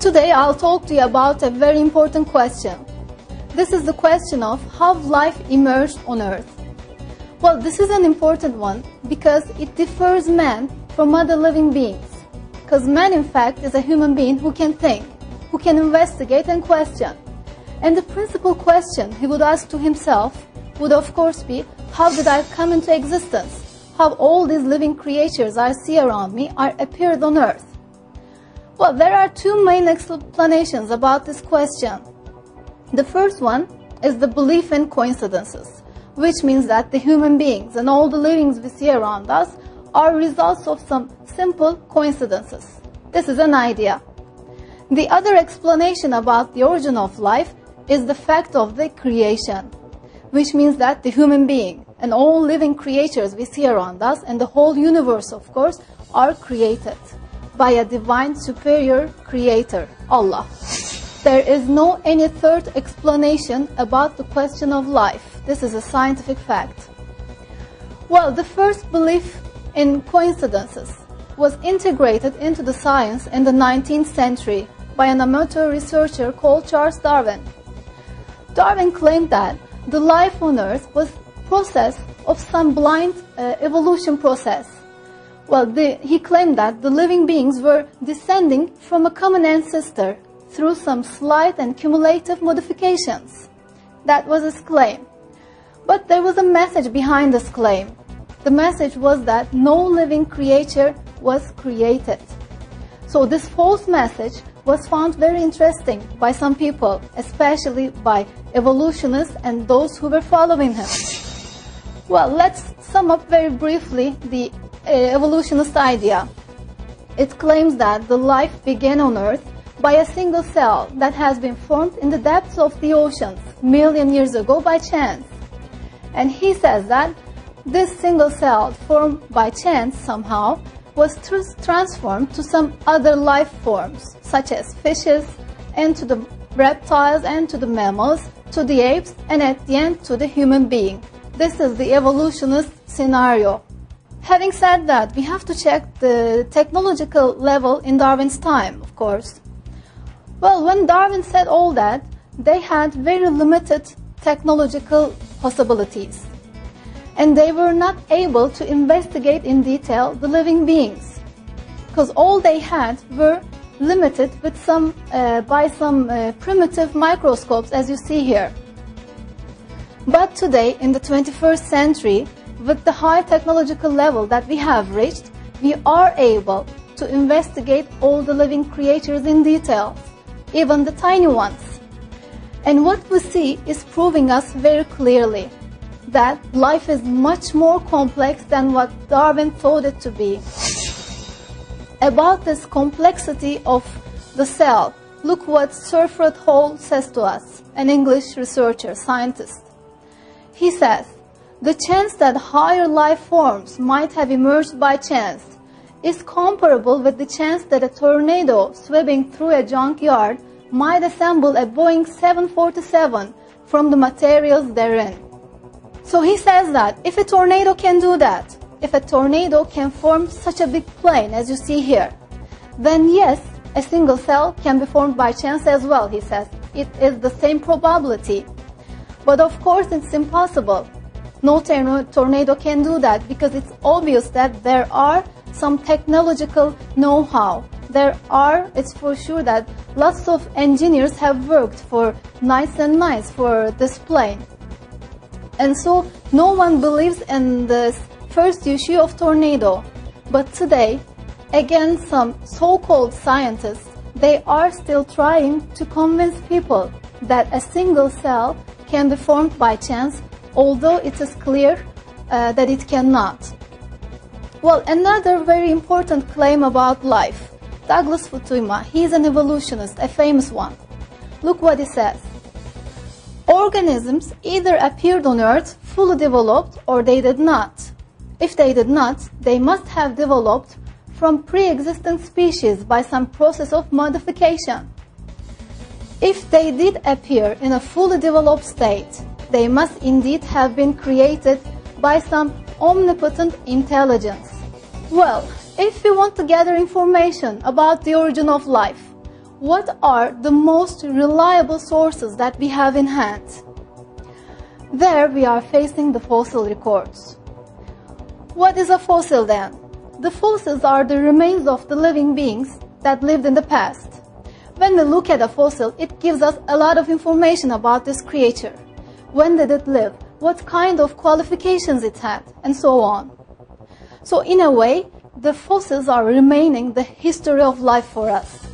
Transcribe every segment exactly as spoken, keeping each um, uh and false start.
Today I'll talk to you about a very important question. This is the question of how life emerged on Earth. Well, this is an important one because it differs man from other living beings. Because man, in fact, is a human being who can think, who can investigate and question. And the principal question he would ask to himself would of course be, how did I come into existence? How all these living creatures I see around me are appeared on Earth? Well, there are two main explanations about this question. The first one is the belief in coincidences, which means that the human beings and all the livings we see around us are results of some simple coincidences. This is an idea. The other explanation about the origin of life is the fact of the creation, which means that the human being and all living creatures we see around us and the whole universe, of course, are created by a divine superior creator, Allah. There is no any third explanation about the question of life. This is a scientific fact. Well, the first belief in coincidences was integrated into the science in the nineteenth century by an amateur researcher called Charles Darwin. Darwin claimed that the life on Earth was a process of some blind uh, evolution process. Well, the, he claimed that the living beings were descending from a common ancestor through some slight and cumulative modifications. That was his claim. But there was a message behind this claim. The message was that no living creature was created. So this false message was found very interesting by some people, especially by evolutionists and those who were following him. Well, let's sum up very briefly the uh, evolutionist idea. It claims that the life began on Earth by a single cell that has been formed in the depths of the oceans million years ago by chance. And he says that this single cell formed by chance somehow was tr transformed to some other life forms, such as fishes, and to the reptiles, and to the mammals, to the apes, and at the end to the human being. This is the evolutionist scenario. Having said that, we have to check the technological level in Darwin's time, of course. Well, when Darwin said all that, they had very limited technological possibilities. And they were not able to investigate in detail the living beings, because all they had were limited with some, uh, by some uh, primitive microscopes, as you see here. But today, in the twenty-first century, with the high technological level that we have reached, we are able to investigate all the living creatures in detail, even the tiny ones. And what we see is proving us very clearly that life is much more complex than what Darwin thought it to be. About this complexity of the cell, look what Sir Fred Hall says to us, an English researcher, scientist. He says, the chance that higher life forms might have emerged by chance is comparable with the chance that a tornado sweeping through a junkyard might assemble a Boeing seven forty-seven from the materials therein. So he says that if a tornado can do that, if a tornado can form such a big plane as you see here, then yes, a single cell can be formed by chance as well, he says. It is the same probability. But of course it's impossible. No tornado can do that because it's obvious that there are some technological know-how. There are, it's for sure that lots of engineers have worked for nights and nights for this plane. And so no one believes in this first issue of tornado. But today, again, some so-called scientists, they are still trying to convince people that a single cell can be formed by chance, although it is clear uh, that it cannot. Well, another very important claim about life. Douglas Futuyma, he's an evolutionist, a famous one. Look what he says. Organisms either appeared on Earth fully developed or they did not. If they did not, they must have developed from pre-existing species by some process of modification. If they did appear in a fully developed state, they must indeed have been created by some omnipotent intelligence. Well, if we want to gather information about the origin of life, what are the most reliable sources that we have in hand? There we are facing the fossil records. What is a fossil then? The fossils are the remains of the living beings that lived in the past. When we look at a fossil, it gives us a lot of information about this creature. When did it live? What kind of qualifications it had? And so on. So in a way, the fossils are remaining the history of life for us.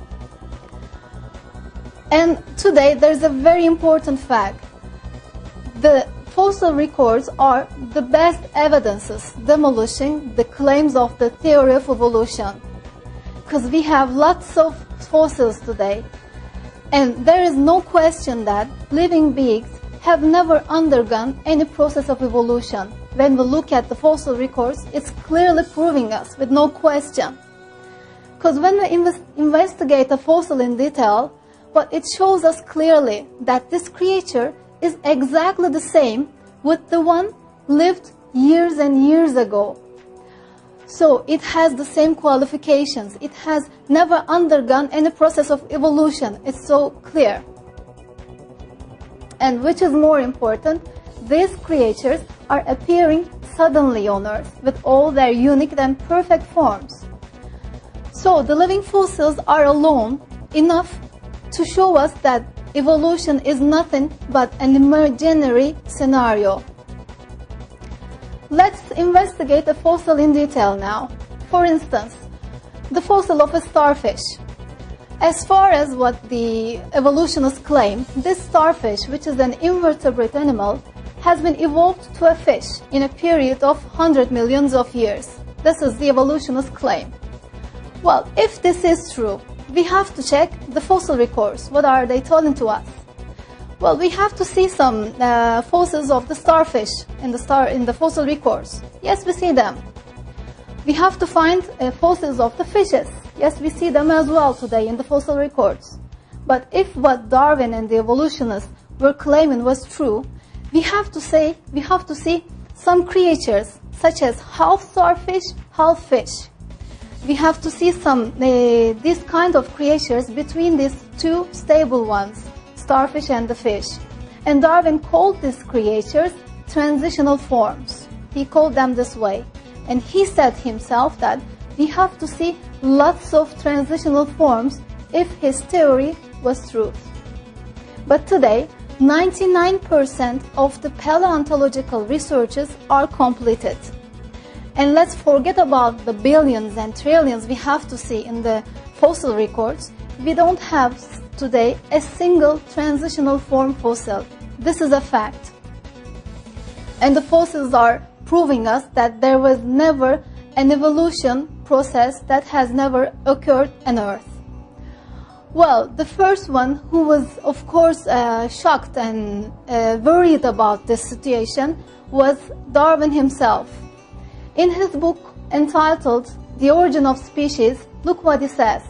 And today there's a very important fact. The fossil records are the best evidences demolishing the claims of the theory of evolution. Because we have lots of fossils today, and there is no question that living beings have never undergone any process of evolution. When we look at the fossil records, it's clearly proving us with no question. Because when we invest investigate a fossil in detail, well, it shows us clearly that this creature is exactly the same with the one lived years and years ago. So it has the same qualifications. It has never undergone any process of evolution. It's so clear. And which is more important, these creatures are appearing suddenly on Earth with all their unique and perfect forms. So the living fossils are alone enough to show us that evolution is nothing but an imaginary scenario. Let's investigate a fossil in detail now. For instance, the fossil of a starfish. As far as what the evolutionists claim, this starfish, which is an invertebrate animal, has been evolved to a fish in a period of one hundred millions of years. This is the evolutionist claim. Well, if this is true, we have to check the fossil records. What are they telling to us? Well, we have to see some uh, fossils of the starfish in the, star, in the fossil records. Yes, we see them. We have to find uh, fossils of the fishes. Yes, we see them as well today in the fossil records. But if what Darwin and the evolutionists were claiming was true, we have to say, we have to see some creatures such as half starfish, half fish. We have to see some, uh, these kind of creatures between these two stable ones, starfish and the fish. And Darwin called these creatures transitional forms. He called them this way. And he said himself that we have to see lots of transitional forms if his theory was true. But today, ninety-nine percent of the paleontological researches are completed. And let's forget about the billions and trillions we have to see in the fossil records. We don't have today a single transitional form fossil. This is a fact. And the fossils are proving us that there was never an evolution process that has never occurred on Earth. Well, the first one who was, of course, uh, shocked and uh, worried about this situation was Darwin himself. In his book entitled The Origin of Species, look what he says.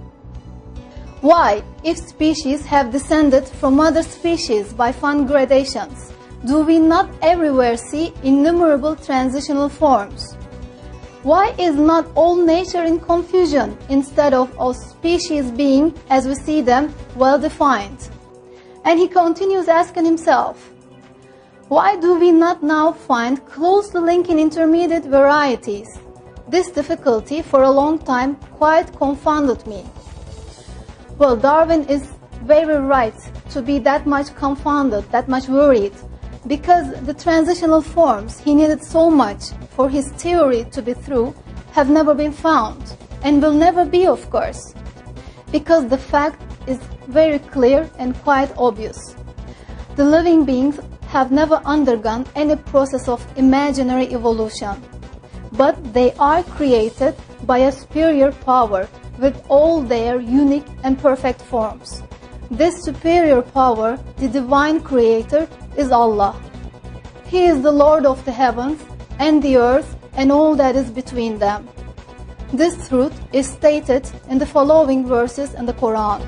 Why, if species have descended from other species by fun gradations, do we not everywhere see innumerable transitional forms? Why is not all nature in confusion instead of all species being, as we see them, well defined? And he continues asking himself, why do we not now find closely linking intermediate varieties? This difficulty for a long time quite confounded me. Well, Darwin is very right to be that much confounded, that much worried, because the transitional forms he needed so much for his theory to be true have never been found, and will never be, of course, because the fact is very clear and quite obvious. The living beings have never undergone any process of imaginary evolution, but they are created by a superior power with all their unique and perfect forms. This superior power, the divine creator, is Allah. He is the Lord of the heavens and the earth and all that is between them. This truth is stated in the following verses in the Quran.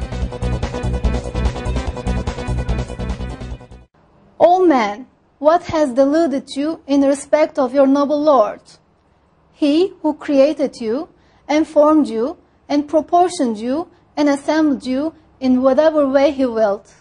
O man, what has deluded you in respect of your noble Lord? He who created you and formed you and proportioned you and assembled you in whatever way he willed.